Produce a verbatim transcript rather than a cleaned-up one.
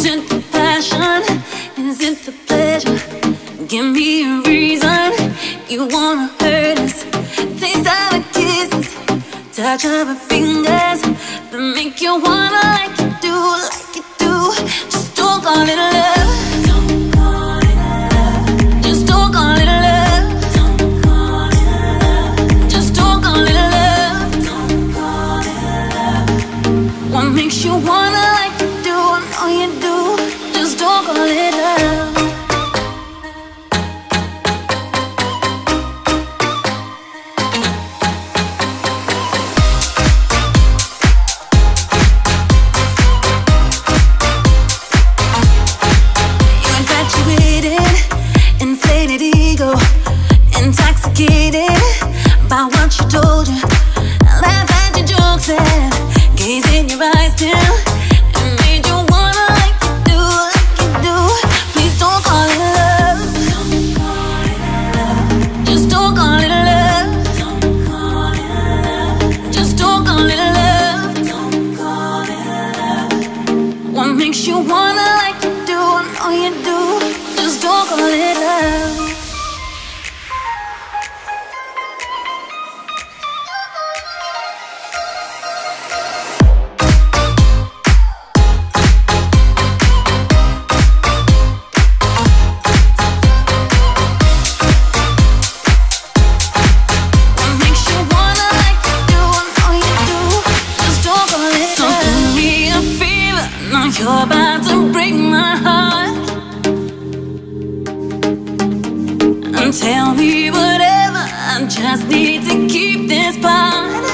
it the passion? Is it the pleasure? Give me a reason you wanna hurt us. Taste of our kisses, touch of our fingers, that make you wanna like you do, like you do. Just don't call it love. Don't call it love. Just don't call it love. Don't call it love. Just don't call it love. Don't call it love. What makes you wanna like you do? I know you do. Just don't call it love. Intoxicated by what she told you, laugh at your jokes and gaze in your eyes till it made you wanna like you do, like you do. Please don't call it love. Don't call it love. Just don't call it love. Don't call it love. Just don't call it love. Don't call it love. What makes you wanna like you do? I know you do. Just don't call it love. You're about to break my heart, and tell me whatever, I just need to keep this part.